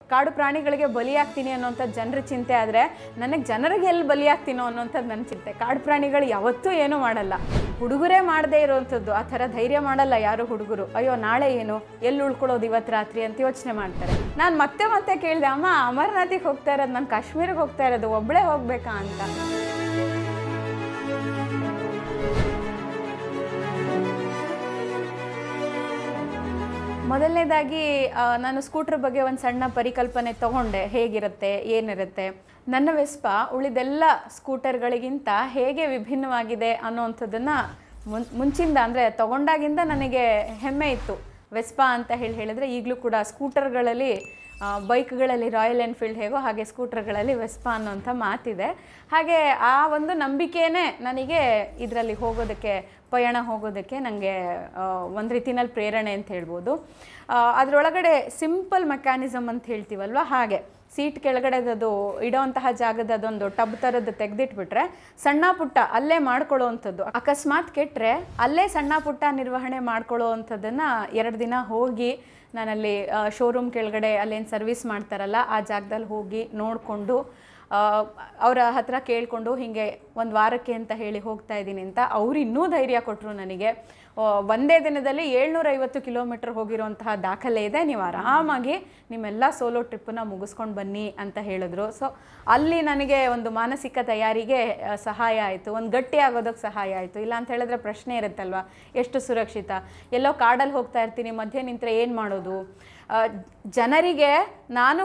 ಕಾಡು ಪ್ರಾಣಿಗಳಿಗೆ ಬಲಿಯಾಗ್ತೀನಿ ಅನ್ನೋಂಥದ್ದು ಜನರ ಚಿಂತೆ ಆದರೆ ನನಗೆ ಜನರಿಗೆ ಎಲ್ಲಿ ಬಲಿಯಾಗ್ತೀನೋ ಅನ್ನೋಂಥದ್ದು ನನ್ನ ಚಿಂತೆ. ಕಾಡು ಪ್ರಾಣಿಗಳು ಯಾವತ್ತೂ ಏನೂ ಮಾಡಲ್ಲ. ಹುಡುಗರೇ ಮಾಡದೇ ಇರೋವಂಥದ್ದು ಆ ಥರ ಧೈರ್ಯ ಮಾಡಲ್ಲ ಯಾರು ಹುಡುಗರು. ಅಯ್ಯೋ ನಾಳೆ ಏನು, ಎಲ್ಲಿ ಉಳ್ಕೊಳ್ಳೋದು ಇವತ್ತು ರಾತ್ರಿ ಅಂತ ಯೋಚನೆ ಮಾಡ್ತಾರೆ. ನಾನು ಮತ್ತೆ ಕೇಳಿದೆ, ಅಮ್ಮ ಅಮರನಾಥಿಗೆ ಹೋಗ್ತಾ ಇರೋದು, ನಾನು ಕಾಶ್ಮೀರಿಗೆ ಹೋಗ್ತಾ ಇರೋದು, ಒಬ್ಬಳೇ ಹೋಗ್ಬೇಕಾ ಅಂತ. ಮೊದಲನೇದಾಗಿ ನಾನು ಸ್ಕೂಟ್ರ್ ಬಗ್ಗೆ ಒಂದು ಸಣ್ಣ ಪರಿಕಲ್ಪನೆ ತೊಗೊಂಡೆ, ಹೇಗಿರುತ್ತೆ ಏನಿರುತ್ತೆ. ನನ್ನ ವೆಸ್ಪಾ ಉಳಿದೆಲ್ಲ ಸ್ಕೂಟರ್ಗಳಿಗಿಂತ ಹೇಗೆ ವಿಭಿನ್ನವಾಗಿದೆ ಅನ್ನೋವಂಥದ್ದನ್ನು ಮುಂಚಿಂದ ಅಂದರೆ ತೊಗೊಂಡಾಗಿಂದ ನನಗೆ ಹೆಮ್ಮೆ ಇತ್ತು. ವೆಸ್ಪಾ ಅಂತ ಹೇಳಿದ್ರೆ ಈಗಲೂ ಕೂಡ ಸ್ಕೂಟರ್ಗಳಲ್ಲಿ ಬೈಕ್ಗಳಲ್ಲಿ ರಾಯಲ್ ಎನ್ಫೀಲ್ಡ್ ಹೇಗೋ ಹಾಗೆ ಸ್ಕೂಟರ್ಗಳಲ್ಲಿ ವೆಸ್ಪಾ ಅನ್ನೋಂಥ ಮಾತಿದೆ. ಹಾಗೆ ಆ ಒಂದು ನಂಬಿಕೆಯೇ ನನಗೆ ಇದರಲ್ಲಿ ಹೋಗೋದಕ್ಕೆ, ಪಯಣ ಹೋಗೋದಕ್ಕೆ ನನಗೆ ಒಂದು ರೀತಿಯಲ್ಲಿ ಪ್ರೇರಣೆ ಅಂತ ಹೇಳ್ಬೋದು. ಅದರೊಳಗಡೆ ಸಿಂಪಲ್ ಮೆಕ್ಯಾನಿಸಮ್ ಅಂತ ಹೇಳ್ತೀವಲ್ವ, ಹಾಗೆ ಸೀಟ್ ಕೆಳಗಡೆದದು ಇಡೋವಂತಹ ಜಾಗದ ಅದೊಂದು ಟಬ್ ಥರದ್ದು ತೆಗೆದಿಟ್ಬಿಟ್ರೆ ಸಣ್ಣ ಪುಟ್ಟ ಅಲ್ಲೇ ಮಾಡ್ಕೊಳ್ಳೋ ಅಂಥದ್ದು. ಅಕಸ್ಮಾತ್ ಕೆಟ್ಟರೆ ಅಲ್ಲೇ ಸಣ್ಣ ಪುಟ್ಟ ನಿರ್ವಹಣೆ ಮಾಡ್ಕೊಳ್ಳೋ ಅಂಥದ್ದನ್ನು 2 ದಿನ ಹೋಗಿ ನಾನಲ್ಲಿ ಶೋರೂಮ್ ಕೆಳಗಡೆ ಅಲ್ಲೇನು ಸರ್ವಿಸ್ ಮಾಡ್ತಾರಲ್ಲ ಆ ಜಾಗದಲ್ಲಿ ಹೋಗಿ ನೋಡಿಕೊಂಡು ಅವರ ಹತ್ರ ಕೇಳಿಕೊಂಡು ಹೀಗೆ 1 ವಾರಕ್ಕೆ ಅಂತ ಹೇಳಿ ಹೋಗ್ತಾ ಇದ್ದೀನಿ ಅಂತ ಅವ್ರು ಇನ್ನೂ ಧೈರ್ಯ ಕೊಟ್ಟರು ನನಗೆ. ಒಂದೇ ದಿನದಲ್ಲಿ 750 ಕಿಲೋಮೀಟರ್ ಹೋಗಿರೋಂತಹ ದಾಖಲೆ ಇದೆ, ನೀವು ಆರಾಮಾಗಿ ನಿಮ್ಮೆಲ್ಲ ಸೋಲೋ ಟ್ರಿಪ್ಪನ್ನ ಮುಗಿಸ್ಕೊಂಡು ಬನ್ನಿ ಅಂತ ಹೇಳಿದ್ರು. ಸೊ ಅಲ್ಲಿ ನನಗೆ ಒಂದು ಮಾನಸಿಕ ತಯಾರಿಗೆ ಸಹಾಯ ಆಯಿತು, ಒಂದು ಗಟ್ಟಿ ಆಗೋದಕ್ಕೆ ಸಹಾಯ ಆಯಿತು. ಇಲ್ಲ ಅಂತ ಹೇಳಿದ್ರೆ ಪ್ರಶ್ನೆ ಇರುತ್ತಲ್ವ, ಎಷ್ಟು ಸುರಕ್ಷಿತ, ಎಲ್ಲೋ ಕಾಡಲ್ಲಿ ಹೋಗ್ತಾ ಇರ್ತೀನಿ, ಮಧ್ಯೆ ನಿಂತರೆ ಏನು ಮಾಡೋದು. ಜನರಿಗೆ ನಾನು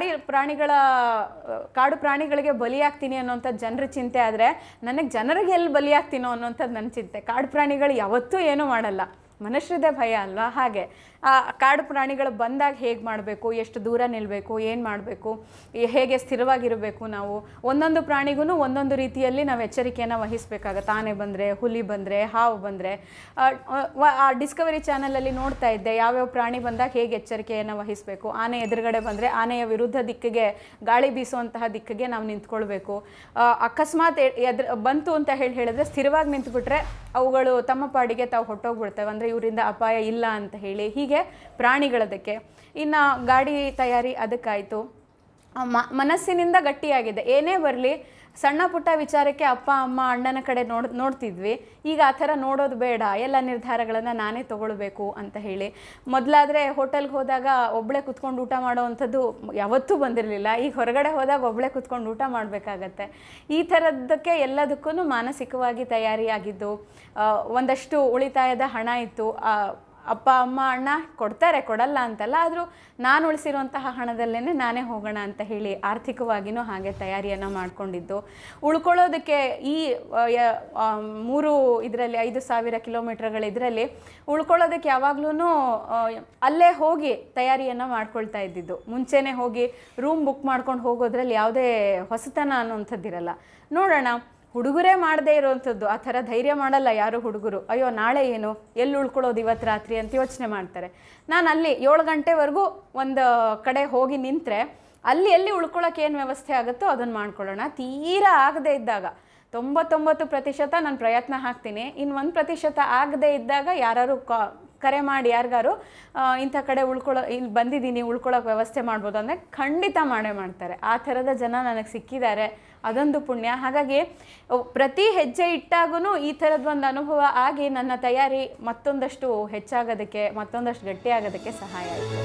ಕಾಡು ಪ್ರಾಣಿಗಳಿಗೆ ಬಲಿಯಾಗ್ತೀನಿ ಅನ್ನೋಂಥದ್ದು ಜನರ ಚಿಂತೆ ಆದರೆ ನನಗೆ ಜನರಿಗೆ ಎಲ್ಲಿ ಬಲಿಯಾಗ್ತೀನೋ ಅನ್ನೋಂಥದ್ದು ನನ್ನ ಚಿಂತೆ. ಕಾಡು ಪ್ರಾಣಿಗಳು ಯಾವತ್ತೂ ಏನೂ ಮಾಡಲ್ಲ, ಮನುಷ್ಯರದೇ ಭಯ ಅಲ್ವಾ. ಹಾಗೆ ಕಾಡು ಪ್ರಾಣಿಗಳು ಬಂದಾಗ ಹೇಗೆ ಮಾಡಬೇಕು, ಎಷ್ಟು ದೂರ ನಿಲ್ಲಬೇಕು, ಏನು ಮಾಡಬೇಕು, ಹೇಗೆ ಸ್ಥಿರವಾಗಿರಬೇಕು. ನಾವು ಒಂದೊಂದು ಪ್ರಾಣಿಗೂ ಒಂದೊಂದು ರೀತಿಯಲ್ಲಿ ನಾವು ಎಚ್ಚರಿಕೆಯನ್ನು ವಹಿಸಬೇಕಾಗತ್ತೆ. ಆನೆ ಬಂದರೆ, ಹುಲಿ ಬಂದರೆ, ಹಾವು ಬಂದರೆ. ಆ ಡಿಸ್ಕವರಿ ಚಾನಲಲ್ಲಿ ನೋಡ್ತಾ ಇದ್ದೆ ಯಾವ್ಯಾವ ಪ್ರಾಣಿ ಬಂದಾಗ ಹೇಗೆ ಎಚ್ಚರಿಕೆಯನ್ನು ವಹಿಸಬೇಕು. ಆನೆ ಎದುರುಗಡೆ ಬಂದರೆ ಆನೆಯ ವಿರುದ್ಧ ದಿಕ್ಕಿಗೆ, ಗಾಳಿ ಬೀಸುವಂತಹ ದಿಕ್ಕಿಗೆ ನಾವು ನಿಂತ್ಕೊಳ್ಬೇಕು. ಅಕಸ್ಮಾತ್ ಬಂತು ಅಂತ ಹೇಳಿದ್ರೆ ಸ್ಥಿರವಾಗಿ ನಿಂತುಬಿಟ್ರೆ ಅವುಗಳು ತಮ್ಮ ಪಾಡಿಗೆ ತಾವು ಹೊಟ್ಟೋಗ್ಬಿಡ್ತವೆ, ಅಂದರೆ ಇವರಿಂದ ಅಪಾಯ ಇಲ್ಲ ಅಂತ ಹೇಳಿ. ಹೀಗೆ ಪ್ರಾಣಿಗಳದಕ್ಕೆ. ಇನ್ನು ಗಾಡಿ ತಯಾರಿ ಅದಕ್ಕಾಯಿತು. ಮನಸ್ಸಿನಿಂದ ಗಟ್ಟಿಯಾಗಿದೆ. ಏನೇ ಬರಲಿ ಸಣ್ಣ ಪುಟ್ಟ ವಿಚಾರಕ್ಕೆ ಅಪ್ಪ ಅಮ್ಮ ಅಣ್ಣನ ಕಡೆ ನೋಡ್ತಿದ್ವಿ. ಈಗ ಆ ಥರ ನೋಡೋದು ಬೇಡ, ಎಲ್ಲ ನಿರ್ಧಾರಗಳನ್ನು ನಾನೇ ತೊಗೊಳ್ಬೇಕು ಅಂತ ಹೇಳಿ. ಮೊದಲಾದರೆ ಹೋಟೆಲ್ಗೆ ಹೋದಾಗ ಒಬ್ಬಳೇ ಕುತ್ಕೊಂಡು ಊಟ ಮಾಡೋ ಅಂಥದ್ದು ಯಾವತ್ತೂ ಬಂದಿರಲಿಲ್ಲ. ಈಗ ಹೊರಗಡೆ ಹೋದಾಗ ಒಬ್ಬಳೇ ಕುತ್ಕೊಂಡು ಊಟ ಮಾಡಬೇಕಾಗತ್ತೆ. ಈ ಥರದ್ದಕ್ಕೆ ಎಲ್ಲದಕ್ಕೂ ಮಾನಸಿಕವಾಗಿ ತಯಾರಿಯಾಗಿದ್ದು. ಒಂದಷ್ಟು ಉಳಿತಾಯದ ಹಣ ಇತ್ತು. ಅಪ್ಪ ಅಮ್ಮ ಅಣ್ಣ ಕೊಡ್ತಾರೆ, ಕೊಡಲ್ಲ ಅಂತಲ್ಲ, ಆದರೂ ನಾನು ಉಳಿಸಿರುವಂತಹ ಹಣದಲ್ಲೇ ನಾನೇ ಹೋಗೋಣ ಅಂತ ಹೇಳಿ ಆರ್ಥಿಕವಾಗಿಯೂ ಹಾಗೆ ತಯಾರಿಯನ್ನು ಮಾಡಿಕೊಂಡಿದ್ದು. ಉಳ್ಕೊಳ್ಳೋದಕ್ಕೆ ಈ 5,000 ಕಿಲೋಮೀಟರ್ಗಳಿದ್ರಲ್ಲಿ ಉಳ್ಕೊಳ್ಳೋದಕ್ಕೆ ಯಾವಾಗಲೂ ಅಲ್ಲೇ ಹೋಗಿ ತಯಾರಿಯನ್ನು ಮಾಡ್ಕೊಳ್ತಾ ಇದ್ದಿದ್ದು. ಮುಂಚೆನೇ ಹೋಗಿ ರೂಮ್ ಬುಕ್ ಮಾಡ್ಕೊಂಡು ಹೋಗೋದ್ರಲ್ಲಿ ಯಾವುದೇ ಹೊಸತನ ಅನ್ನೋಂಥದ್ದಿರಲ್ಲ. ನೋಡೋಣ, ಹುಡುಗರೇ ಮಾಡದೇ ಇರೋವಂಥದ್ದು ಆ ಥರ ಧೈರ್ಯ ಮಾಡಲ್ಲ ಯಾರು ಹುಡುಗರು. ಅಯ್ಯೋ ನಾಳೆ ಏನು, ಎಲ್ಲಿ ಉಳ್ಕೊಳ್ಳೋದು ಇವತ್ತು ರಾತ್ರಿ ಅಂತ ಯೋಚನೆ ಮಾಡ್ತಾರೆ. ನಾನು ಅಲ್ಲಿ 7 ಗಂಟೆವರೆಗೂ ಒಂದು ಕಡೆ ಹೋಗಿ ನಿಂತರೆ ಅಲ್ಲಿ ಎಲ್ಲಿ ಉಳ್ಕೊಳ್ಳೋಕೆ ಏನು ವ್ಯವಸ್ಥೆ ಆಗುತ್ತೋ ಅದನ್ನು ಮಾಡ್ಕೊಳ್ಳೋಣ. ತೀರಾ ಆಗದೇ ಇದ್ದಾಗ 99% ನಾನು ಪ್ರಯತ್ನ ಹಾಕ್ತೀನಿ. ಇನ್ನು 1% ಆಗದೇ ಇದ್ದಾಗ ಯಾರು ಕರೆ ಮಾಡಿ ಯಾರಿಗಾರು ಇಂಥ ಕಡೆ ಇಲ್ಲಿ ಬಂದಿದ್ದೀನಿ, ಉಳ್ಕೊಳ್ಳೋಕೆ ವ್ಯವಸ್ಥೆ ಮಾಡ್ಬೋದು ಅಂದರೆ ಖಂಡಿತ ಮಾಡ್ತಾರೆ. ಆ ಥರದ ಜನ ನನಗೆ ಸಿಕ್ಕಿದ್ದಾರೆ, ಅದೊಂದು ಪುಣ್ಯ. ಹಾಗಾಗಿ ಪ್ರತಿ ಹೆಜ್ಜೆ ಇಟ್ಟಾಗೂ ಈ ಥರದ್ದೊಂದು ಅನುಭವ ಆಗಿ ನನ್ನ ತಯಾರಿ ಮತ್ತೊಂದಷ್ಟು ಹೆಚ್ಚಾಗೋದಕ್ಕೆ, ಮತ್ತೊಂದಷ್ಟು ಗಟ್ಟಿಯಾಗೋದಕ್ಕೆ ಸಹಾಯ ಆಯಿತು.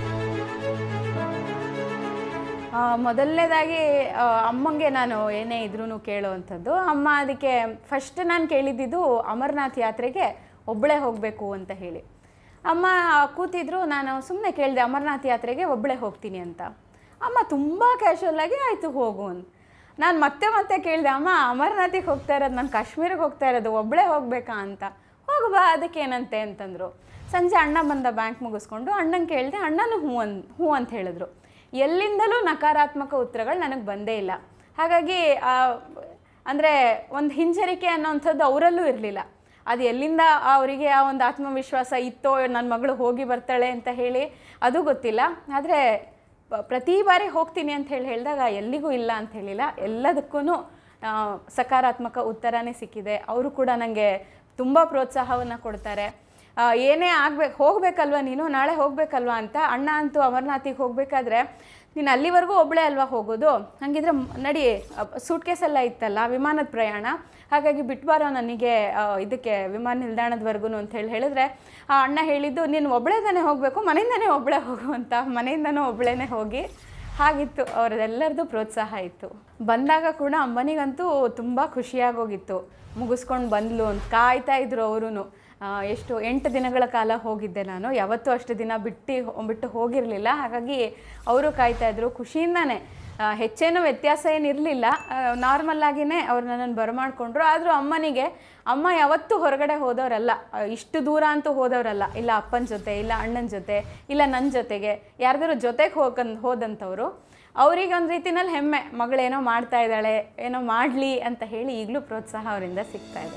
ಮೊದಲನೇದಾಗಿ ಅಮ್ಮಂಗೆ ನಾನು ಏನೇ ಇದ್ರೂ ಕೇಳೋವಂಥದ್ದು. ಅಮ್ಮ ಅದಕ್ಕೆ ಫಸ್ಟ್ ನಾನು ಕೇಳಿದ್ದಿದ್ದು ಅಮರನಾಥ್ ಯಾತ್ರೆಗೆ ಒಬ್ಬಳೇ ಹೋಗಬೇಕು ಅಂತ ಹೇಳಿ. ಅಮ್ಮ ಕೂತಿದ್ರು, ನಾನು ಸುಮ್ಮನೆ ಕೇಳಿದೆ ಅಮರನಾಥ್ ಯಾತ್ರೆಗೆ ಒಬ್ಬಳೇ ಹೋಗ್ತೀನಿ ಅಂತ. ಅಮ್ಮ ತುಂಬ ಕ್ಯಾಶುವಲಾಗಿ ಆಯಿತು ಹೋಗು ಅಂತ. ನಾನು ಮತ್ತೆ ಕೇಳಿದೆ, ಅಮ್ಮ ಅಮರನಾಥಿಗೆ ಹೋಗ್ತಾ ಇರೋದು, ನಾನು ಕಾಶ್ಮೀರಿಗೆ ಹೋಗ್ತಾ ಇರೋದು, ಒಬ್ಬಳೇ ಹೋಗಬೇಕಾ ಅಂತ. ಹೋಗು ಬಾ, ಅದಕ್ಕೇನಂತೆ ಅಂತಂದರು. ಸಂಜೆ ಅಣ್ಣ ಬಂದ ಬ್ಯಾಂಕ್ ಮುಗಿಸ್ಕೊಂಡು ಅಣ್ಣಂಗೆ ಕೇಳಿದೆ, ಅಣ್ಣನೂ ಹ್ಞೂ ಅಂತ ಹೇಳಿದ್ರು. ಎಲ್ಲಿಂದಲೂ ನಕಾರಾತ್ಮಕ ಉತ್ತರಗಳು ನನಗೆ ಬಂದೇ ಇಲ್ಲ. ಹಾಗಾಗಿ ಅಂದರೆ ಒಂದು ಹಿಂಜರಿಕೆ ಅನ್ನೋವಂಥದ್ದು ಅವರಲ್ಲೂ ಇರಲಿಲ್ಲ. ಅದು ಎಲ್ಲಿಂದ ಅವರಿಗೆ ಆ ಒಂದು ಆತ್ಮವಿಶ್ವಾಸ ಇತ್ತೋ, ನನ್ನ ಮಗಳು ಹೋಗಿ ಬರ್ತಾಳೆ ಅಂತ ಹೇಳಿ ಅದು ಗೊತ್ತಿಲ್ಲ. ಆದರೆ ಪ್ರತಿ ಬಾರಿ ಹೋಗ್ತೀನಿ ಅಂತ ಹೇಳಿದಾಗ ಎಲ್ಲಿಗೂ ಇಲ್ಲ ಅಂತ ಹೇಳಿಲ್ಲ, ಎಲ್ಲದಕ್ಕೂ ಸಕಾರಾತ್ಮಕ ಉತ್ತರನೇ ಸಿಕ್ಕಿದೆ. ಅವರು ಕೂಡ ನನಗೆ ತುಂಬ ಪ್ರೋತ್ಸಾಹವನ್ನು ಕೊಡ್ತಾರೆ. ಏನೇ ಹೋಗಬೇಕಲ್ವ ನೀನು, ನಾಳೆ ಹೋಗಬೇಕಲ್ವ ಅಂತ. ಅಣ್ಣ ಅಂತೂ ಅಮರನಾಥಿಗೆ ಹೋಗಬೇಕಾದ್ರೆ ನೀನು ಅಲ್ಲಿವರೆಗೂ ಒಬ್ಬಳೇ ಅಲ್ವಾ ಹೋಗೋದು, ಹಾಗಿದ್ರೆ ನಡಿ, ಸೂಟ್ ಕೇಸೆಲ್ಲ ಇತ್ತಲ್ಲ, ವಿಮಾನದ ಪ್ರಯಾಣ, ಹಾಗಾಗಿ ಬಿಟ್ಬಾರೋ ನನಗೆ ಇದಕ್ಕೆ ವಿಮಾನ ನಿಲ್ದಾಣದವರೆಗೂ ಅಂತ ಹೇಳಿದ್ರೆ ಆ ಅಣ್ಣ ಹೇಳಿದ್ದು, ನೀನು ಒಬ್ಬಳೇ ತಾನೇ ಹೋಗಬೇಕು, ಮನೆಯಿಂದನೇ ಒಬ್ಬಳೇ ಹೋಗು ಅಂತ. ಮನೆಯಿಂದನೂ ಒಬ್ಬಳೇ ಹೋಗಿ ಹಾಗಿತ್ತು. ಅವರದೆಲ್ಲರದು ಪ್ರೋತ್ಸಾಹ ಇತ್ತು. ಬಂದಾಗ ಕೂಡ ಅಮ್ಮನಿಗಂತೂ ತುಂಬ ಖುಷಿಯಾಗೋಗಿತ್ತು. ಮುಗಿಸ್ಕೊಂಡು ಬಂದ್ಲು ಅಂತ ಕಾಯ್ತಾ ಇದ್ರು ಅವರೂ. ಎಷ್ಟು 8 ದಿನಗಳ ಕಾಲ ಹೋಗಿದ್ದೆ ನಾನು, ಯಾವತ್ತೂ ಅಷ್ಟು ದಿನ ಬಿಟ್ಟು ಹೋಗಿರಲಿಲ್ಲ. ಹಾಗಾಗಿ ಅವರು ಕಾಯ್ತಾಯಿದ್ರು ಖುಷಿಯಿಂದನೇ. ಹೆಚ್ಚೇನೂ ವ್ಯತ್ಯಾಸ ಏನಿರಲಿಲ್ಲ, ನಾರ್ಮಲ್ಲಾಗಿಯೇ ಅವ್ರು ನನ್ನನ್ನು ಬರಮಾಡಿಕೊಂಡ್ರು. ಆದರೂ ಅಮ್ಮ ಯಾವತ್ತೂ ಹೊರಗಡೆ ಹೋದವರಲ್ಲ, ಇಷ್ಟು ದೂರ ಅಂತೂ ಹೋದವರಲ್ಲ. ಇಲ್ಲ ಅಪ್ಪನ ಜೊತೆ, ಇಲ್ಲ ಅಣ್ಣನ ಜೊತೆ, ಇಲ್ಲ ನನ್ನ ಜೊತೆಗೆ ಯಾರ್ದಾರು ಜೊತೆಗೆ ಹೋದಂಥವ್ರು. ಅವರಿಗೆ ಒಂದು ರೀತಿನಲ್ಲಿ ಹೆಮ್ಮೆ, ಮಗಳೇನೋ ಮಾಡ್ತಾ ಇದ್ದಾಳೆ, ಏನೋ ಮಾಡಲಿ ಅಂತ ಹೇಳಿ ಈಗಲೂ ಪ್ರೋತ್ಸಾಹ ಅವರಿಂದ ಸಿಗ್ತಾ ಇದೆ.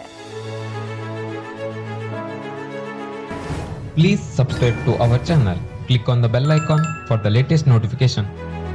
Please subscribe to our channel. Click on the bell icon for the latest notification.